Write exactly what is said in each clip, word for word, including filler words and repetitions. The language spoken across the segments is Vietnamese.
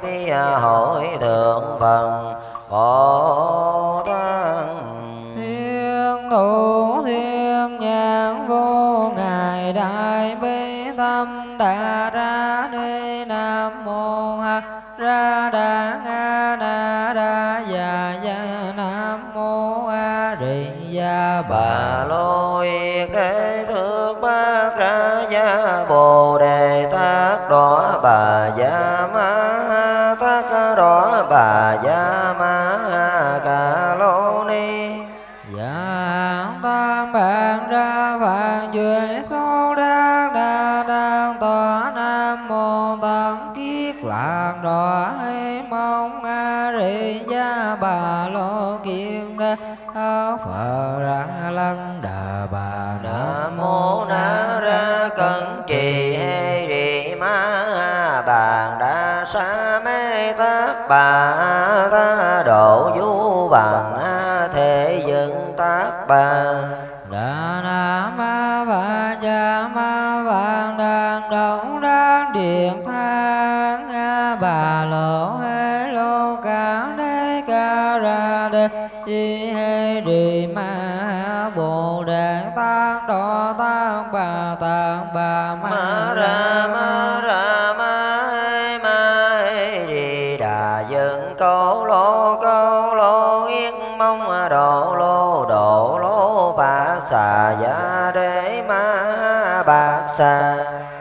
bi hội thượng phần Bồ Tát. Thiên thủ thiên nhãn vô ngài đại bi tâm đà ra ni nam mô ha ra đà nga na ra già ya nam mô a di đà Bà lô yết đế thượng bát ra gia bồ đề tát đỏ bà gia ma tát đỏ bà gia ma ca lô ni. dạ tam bạn ra vạn duy số đắc đa đang tọa nam mô tăng kiết lạc đọa hay mong a di đà bà lô kiên đa phật ra lăng đà bà Nam mô na ra cẩn trì hê rì ma bàn đa sa mê tát bà ta độ du bằng thế dân tát bà. đà na ma va cha ma vàng đàn động đan điện thang a bà lộ hê lô ca đế ca ra đê di hê rì ma bồ đề tát đô tát bà tát bà Ma ra ma ra ma hê ma hê rì đà dân câu lô câu lô yên mong độ lô độ lô bát xà gia đế ma bát xà.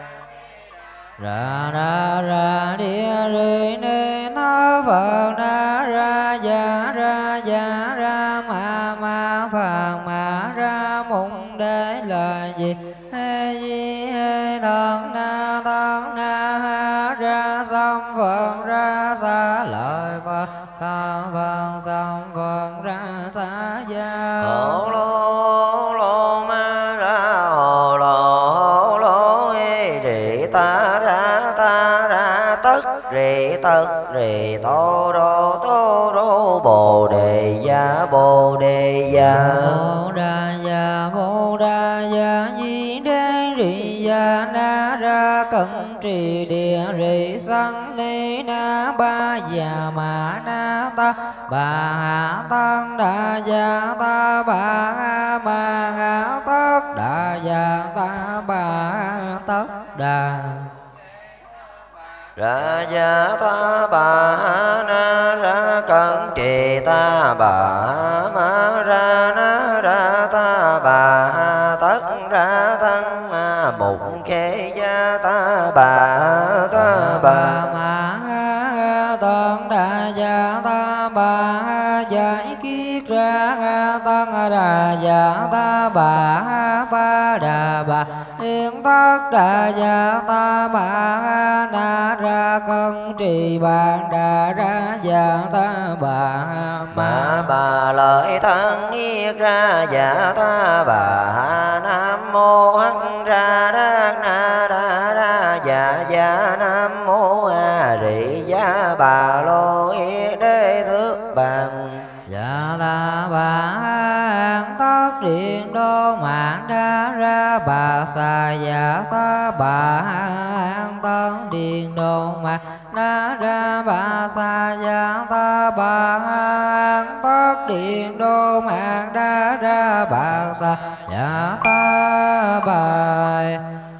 ra ra ra địa rì ni na phật na ra ya ra ya ra ma ma phật ma ra mùng đế là gì hê di hê thần na thân na ha ra sam phật ra xa lợi phật tham phật sam phật ra xa gia Hồ lô lô ma ra hồ lô hồ lô hê rì ta ra ta ra tất rì tất rì tô rô tô rô bồ đề gia bồ đề gia. Bồ đà già bồ đà già di đế rì già na ra cẩn trì địa rì sanh ni na ba già ma na ta bà hạ tăng đà già ta bà ha ma ha tất đà già ta bà ha tất đà. Ra gia ta bà na ra cẩn trì ta bà ma ra na ra ta bà tất ra tăng mục khê gia ta bà ta bà ma ha tăng đà gia ta bà giải kiết ra tăng đà gia ta bà ba đà bà yên tất đà gia ta bà na ra cân trì bàn đà ra gia ta bà ma bà lợi thân yết ra dạ ta bà nam mô hắc ra đa na đa đa dạ dạ nam mô a di đà bà lô yết đế thước bằng. dạ ta bà an tất điện đô mạng đa ra bà xà dạ ta bà an tân điện đô mạng đa ra bà xà dạ ta bà an tất điện đô mạng đa ra bà xà dạ ta bài.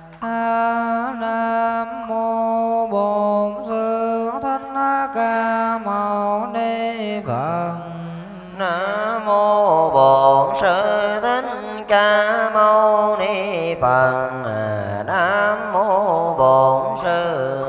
Nam mô Bổn Sư Thích Ca Mâu Ni Phật. Nam mô Bổn Sư Thích Ca Mâu Ni Phật. Nam mô Bổn Sư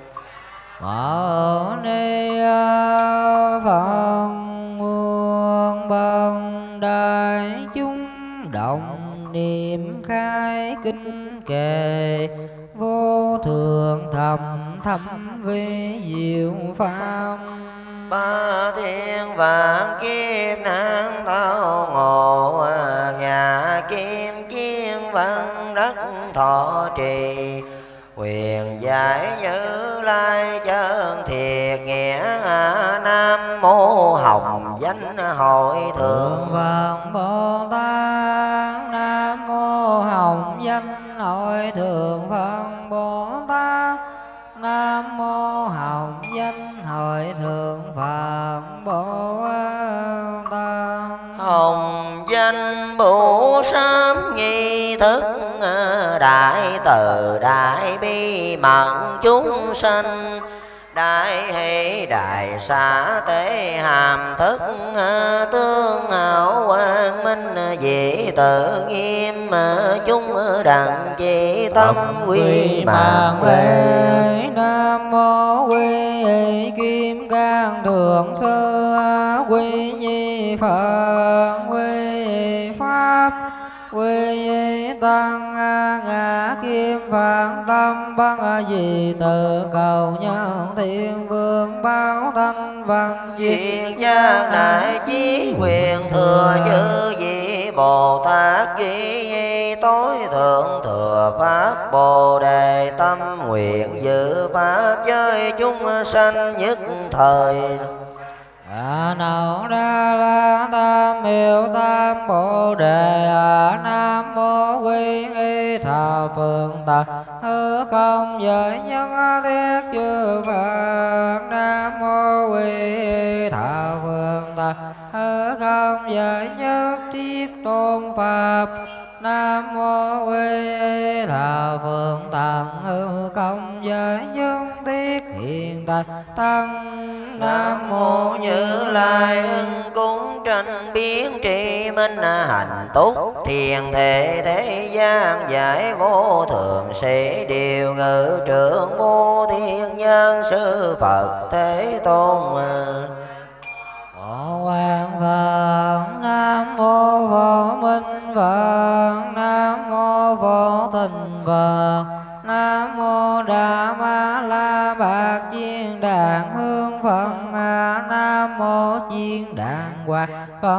Mâu Ni Phật. Muôn bần đại chúng đồng niệm khai kinh kệ vô thượng thầm thâm vi diệu pháp. ba thiên vạn kiếp nạn thao ngộ nhà kim kiên văn đất thọ trì quyền giải như lai chân thiệt nghĩa. Nam mô hồng danh hội thượng Phật Bồ Tát. Nam mô hồng danh hội thượng Phật Bồ Tát. Nam mô hồng danh danh hội thượng Phật Bồ Tát. hồng danh bổ sám nghi thức đại từ đại bi mẫn chúng sanh, đại hỷ đại xã tế hàm thức tương hảo quang minh dị tự nghiêm chúng đặng chi tâm quy mạng lễ. Nam mô quy kim cang thượng sư quy nhi Phật, quy pháp quy tăng ngã kim phạn tâm băng dị tự cầu nhân thiên vương báo thanh văn Duyên gia đại chí quyền thừa chư vị Bồ Tát duy nhi tối thượng thừa pháp Bồ đề tâm nguyện dự pháp giới chúng sanh nhất thời. A Nâu Đa La Tam Miệu Tam Bồ Đề. A Nam Mô Quy Nghi Thọ Phương Tật hư không giới nhân thiết chư Phật. Nam Mô Quy Nghi Thọ Phương Tật hư không giới nhất thiết tôn Pháp. Nam Mô Quy Nghi Thọ Phương Tật hư không giới nhân thiết hiện tại tăng. Nam mô Như Lai ưng cúng tranh biến trị minh hạnh túc thiền thể thế gian giải vô thượng sĩ điều ngự trưởng vô thiên nhân sư Phật Thế Tôn. Phổ Quang Phật. Nam mô Phổ Minh Phật. Nam mô Phổ Tình Phật. Nam mô Đà Ma La Bạc Chiên Đàn Hương Phật. Nam mô Chiên Đàn Hoa Phật.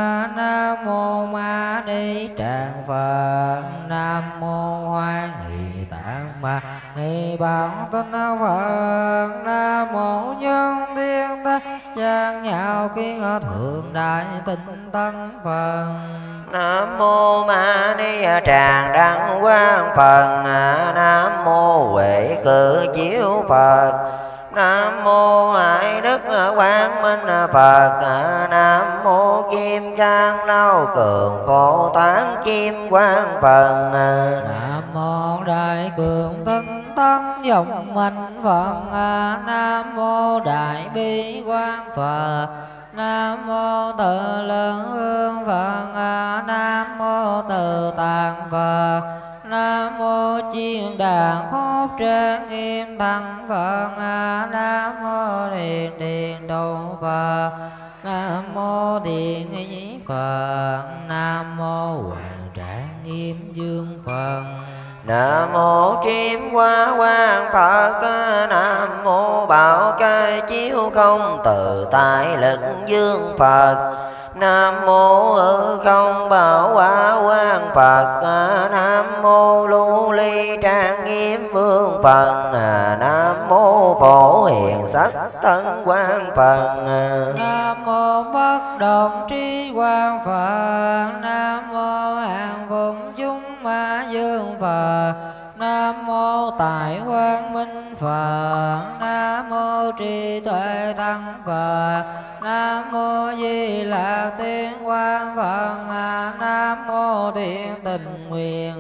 Nam mô Ma Ni Tràng Phật. Nam mô Hoan Hỷ Tạng Ma Ni Bản Tinh Phật. Nam mô Nhân Thiên Tác Giang Nhạo Kiên Thượng Đại Tinh Tân Phật. Nam mô Ma Ni Tràng Đăng Quang Phật. Nam mô Huệ Cự Chiếu Phật. Nam mô Hải Đức Quang Minh Phật. Nam mô Kim Cang Lao Cường Phổ Tán Kim Quang Phật. Nam mô Đại Cường Tinh Tấn Dòng Mạnh Phật. Nam mô Đại Bi Quang Phật. Nam mô Tự Lượng Hương Phật. Nam mô Tự Tạng Phật. Nam mô Chiên Đàn Khốt Trang Nghiêm Thắng Phật. Nam mô Thiền Điền Độ Phật. Nam mô Thiền Ý Phật. Nam mô Hoàng Trạng Nghiêm Dương Phật. Nam mô Kim Hoa Quang Phật. Nam mô Bảo Cai Chiếu Không Tự Tại Lực Dương Phật. Nam mô Hư Không Bảo Quả Quang Phật. Nam mô Lưu Ly Trang Nghiêm Vương Phật. Nam mô Phổ Hiền Sắc Tân Quang Phật. Nam mô Bất Động Trí Quang Phật. Nam mô Hàng Phụng Chúng Ma Dương Phật. Nam mô Tại Quang Minh Phật. Nam mô Trí Tuệ Tăng Phật. Nam mô Di Lạc Tiên Quang Phật. Nam mô Thiện Tình Nguyện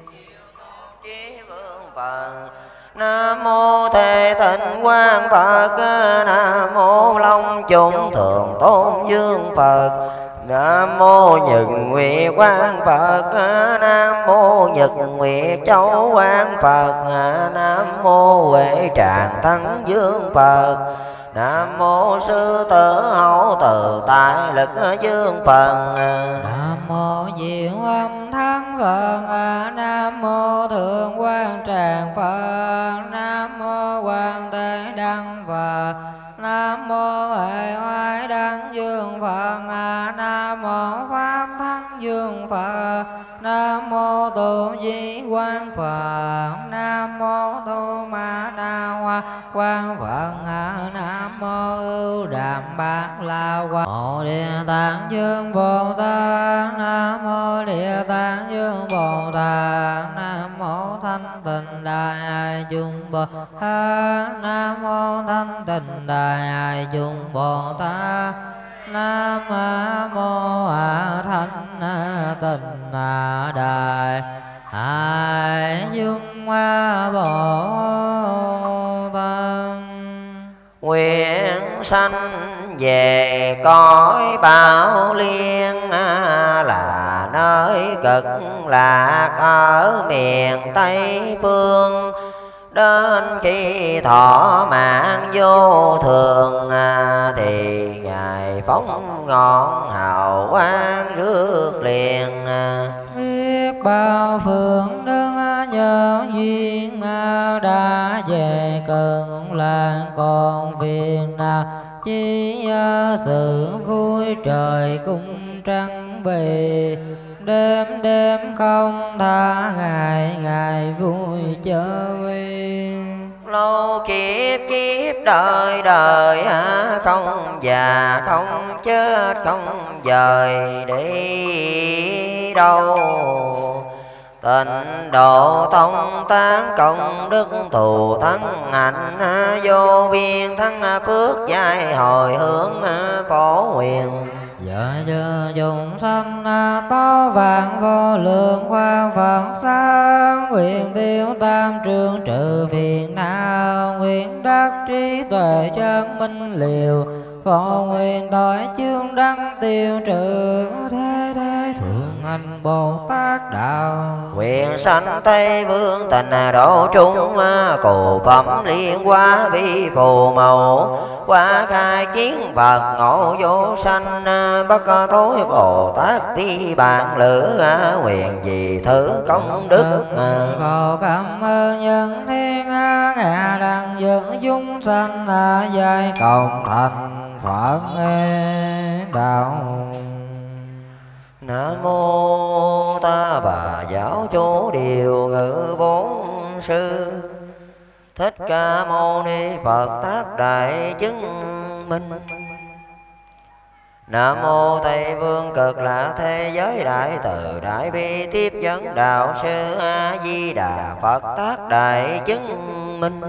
Chí Vương Phật. Nam mô Thế Tịnh Quang Phật. Nam mô Long Trung Thượng Tôn Dương Phật. Nam mô Nhật Nguyệt Quang Phật. Nam mô Nhật Nguyệt Châu Quang Phật. Nam mô Huệ Tràng Thắng Dương Phật. Nam mô Sư Tử Hậu Tự Tại Lực Dương Phật. Nam mô Diệu Âm Thắng Phật. Nam mô Thượng Quang Tràng Phật. Nam mô Quang Thế Đăng Phật. Nam mô Hệ Hoài Đăng Dương Phật. Nam mô Pháp Thắng Dương Phật. Nam mô Tu Di Quang Phật. Nam mô Tu Ma Na Hoa Quang Phật. Nam mô Ưu Đàm Bát La Quang. Mô Địa Tạng Dương Bồ Tát. Nam mô Địa Tạng Dương Bồ Tát. Nam mô Thanh thanh tịnh đại chúng Bồ Tát. Nam mô thanh tịnh đại chúng Bồ Tát. Nam mô a thanh tịnh đại chúng Bồ Tát. Nguyện sanh về cõi Bảo Liên, là nơi cực lạc ở miền Tây Phương. Đến khi thọ mạng vô thường, thì Ngài phóng ngọn hào quang rước liền. Biết bao phương đức nhân duyên, đã về cực lạc còn phiền nào chi sự vui trời cũng trăng bì. Đêm đêm không tha ngày ngày vui chơi. Lâu kiếp kiếp đời đời, không già không chết không dời đi đâu. Tịnh độ tông tán công đức thù thắng hạnh, vô biên thắng phước giai hồi hướng phổ huyền. Giờ giờ dùng sanh có vạn vô lượng quang Phật sáng, nguyện tiêu tam trương trừ phiền não, nguyện đắc trí tuệ chân minh liều, phổ nguyện tội chương đăng tiêu trừ thế thế thượng anh Bồ Tát đạo. Nguyện sanh Tây Vương tình độ trung, cù phẩm liên hoa vi phù màu, qua khai kiến Phật ngộ vô sanh, bất thối Bồ Tát vi bản lữ, nguyện gì thứ công đức. Cầu cảm ơn nhân thiên ngạ đăng dưỡng chúng sanh, giai cộng thành Phật đạo. Nam mô Ta Bà Giáo Chủ Điều Ngự Bốn Sư, Thích Ca Mâu Ni Phật Tác Đại Chứng Minh. Nam mô Tây Vương Cực Lạc Thế Giới Đại Từ Đại Bi Tiếp Dẫn Đạo Sư A Di Đà Phật Tác Đại Chứng Minh.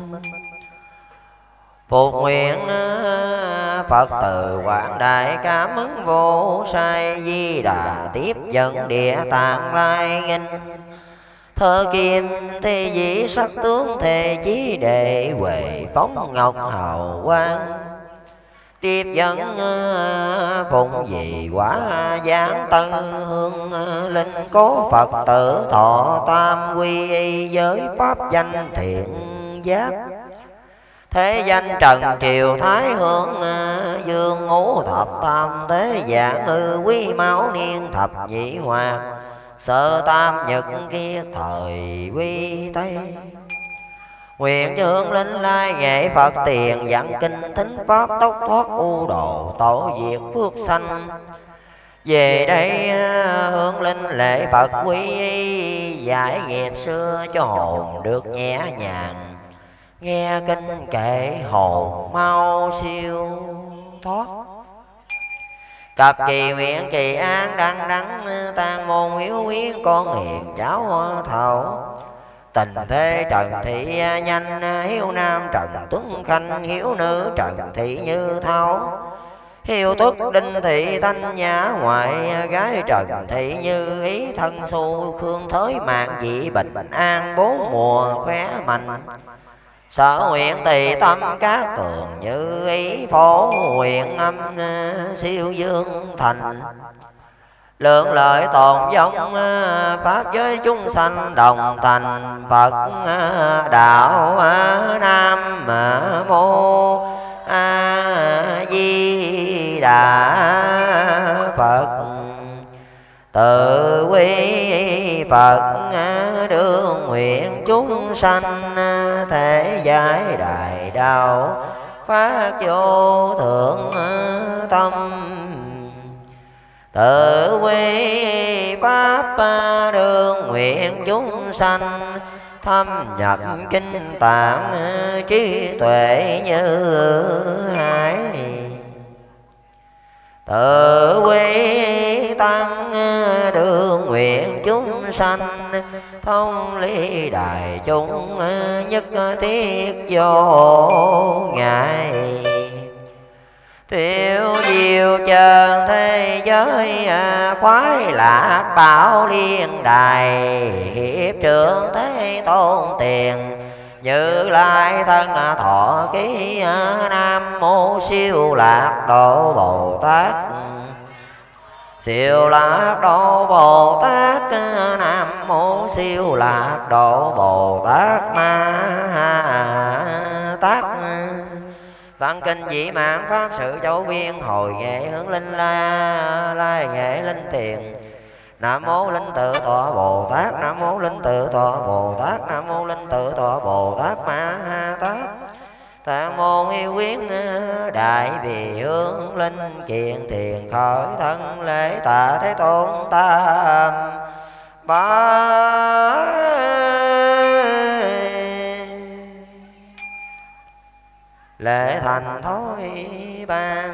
Phục nguyện Phật từ quảng đại cảm ứng vô sai, Di Đà tiếp dẫn địa tạng lai nghinh. Thơ kim thế dĩ sắc tướng thế chí đệ, huệ phóng ngọc hào quang. Tiếp dẫn phụng dị quả giáng tân hương, linh cố Phật tử thọ tam quy y, giới pháp danh thiện giác. Thế danh Trần Triều Thái Hương, dương ngũ thập tam thế dạng hư quý máu niên thập nhị hoạt. Sơ tam nhật kia thời quy Tây, nguyện chương linh lai nghệ Phật tiền, giảng kinh thính pháp tốc thoát u đồ, tổ diệt phước sanh. Về đây hương linh lễ Phật quy y, giải nghiệp xưa cho hồn được nhẹ nhàng. Nghe kinh kệ hồn mau siêu thoát. Cặp kỳ nguyện kỳ an đăng đắng, tàn môn hiếu quyến con hiền cháu thảo. Tình thế Trần Thị nhanh, hiếu nam Trần Tuấn Khanh, hiếu nữ Trần Thị Như Thao. Hiếu tuất Đinh Thị Thanh Nhã ngoại, gái Trần Thị Như ý thân xu. Khương Thới mạng dị bình an, bốn mùa khỏe mạnh. Sở nguyện tỳ tâm các tường như ý, phổ nguyện âm siêu dương thành. Lượng lợi tồn vong pháp giới chúng sanh, đồng thành Phật đạo. Nam mô A Di Đà Phật. Tự quy Phật đương nguyện chúng sanh, thể giải đại đạo phát vô thượng tâm. Tự quy pháp đương nguyện chúng sanh, thâm nhập kinh tạng trí tuệ như hải. Tự quy tăng đương nguyện chúng sanh, thông lý đại chúng nhất thiết vô ngại. Tiêu diệu trần thế giới khoái lạc bảo liên đài. Hiệp trưởng thế tôn tiền Như Lai thân thọ ký. Nam mô siêu lạc độ Bồ Tát. Siêu lạc độ Bồ Tát. Nam mô siêu lạc độ Bồ Tát Ma Tát. Văn kinh dĩ mãn pháp sự châu viên. Hồi nghệ hướng linh la lai nghệ linh tiền. Nam mô linh tự tọa Bồ Tát. Nam mô linh tự tọa Bồ Tát. Nam mô linh tự tọa Bồ Tát Ma Tát. Tạng môn yêu quyến đại vì hướng linh kiện tiền khởi thân lễ tạ thế tôn tam ba. Lễ thành thối ban.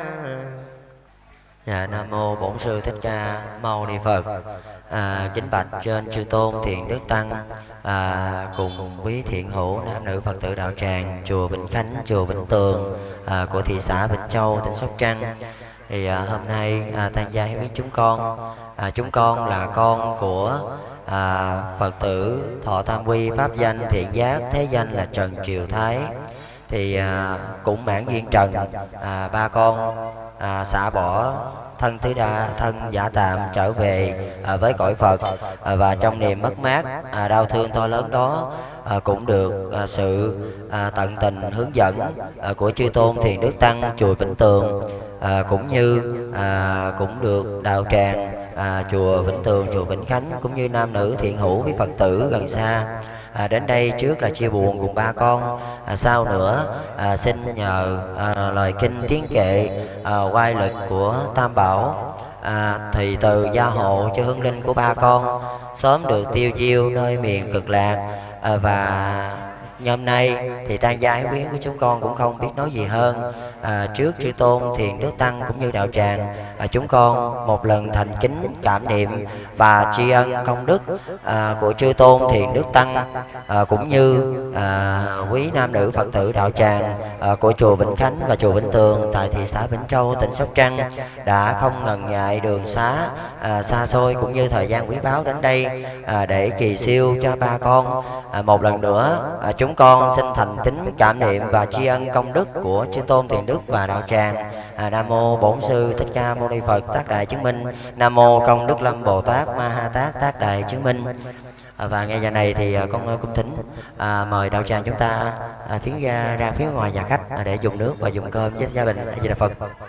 Dạ, Nam mô Bổn Sư Thích Ca Mâu Ni Phật. À, kính bạch trên chư tôn thiện đức tăng, à, cùng quý thiện hữu nam nữ Phật tử đạo tràng chùa Vĩnh Khánh, chùa Vĩnh Tường à, của thị xã Vĩnh Châu, tỉnh Sóc Trăng. Thì à, hôm nay à, Tăng gia hiếu biết chúng con, à, chúng con là con của à, Phật tử thọ tam quy pháp danh thiện giác, thế danh là Trần Triều Thái. Thì à, cũng mãn duyên trần, à, ba con à, xả bỏ thân tứ đa, thân giả tạm trở về à, với cõi Phật. À, và trong niềm mất mát à, đau thương to lớn đó à, cũng được à, sự à, tận tình hướng dẫn à, của chư tôn thiền đức tăng chùa Vĩnh Tường, à, cũng như à, cũng được đạo tràng à, chùa Vĩnh Tường, chùa Vĩnh Khánh cũng như nam nữ thiện hữu với Phật tử gần xa à, đến đây trước là chia buồn cùng ba con. À, sau nữa à, xin nhờ à, lời kinh tiếng kệ à, oai lực của Tam Bảo à, thì từ gia hộ cho hương linh của ba con sớm được tiêu diêu nơi miền cực lạc. À, và hôm nay thì Tăng gia hiếu biến của chúng con cũng không biết nói gì hơn. À, trước chư tôn thiền đức tăng cũng như đạo tràng, à, chúng con một lần thành kính cảm niệm và tri ân công đức à, của chư tôn thiền đức tăng à, cũng như à, quý nam nữ Phật tử đạo tràng à, của chùa Vĩnh Khánh và chùa Vĩnh Tường tại thị xã Vĩnh Châu, tỉnh Sóc Trăng đã không ngần ngại đường xá à, xa xôi cũng như thời gian quý báu đến đây à, để kỳ siêu cho ba con. À, một lần nữa à, chúng con xin thành kính cảm niệm và tri ân công đức của chư tôn thiền đức và đạo tràng. À, Nam mô Bổn Sư Thích Ca Mâu Ni Phật tác đại chứng minh. Nam mô Công Đức Lâm Bồ Tát Ma Ha Tát tác đại chứng minh. À, và ngay giờ này thì à, con cung thính à, mời đạo tràng chúng ta à, phía ra, ra phía ngoài nhà khách à, để dùng nước và dùng cơm với gia đình. A Di Đà Phật.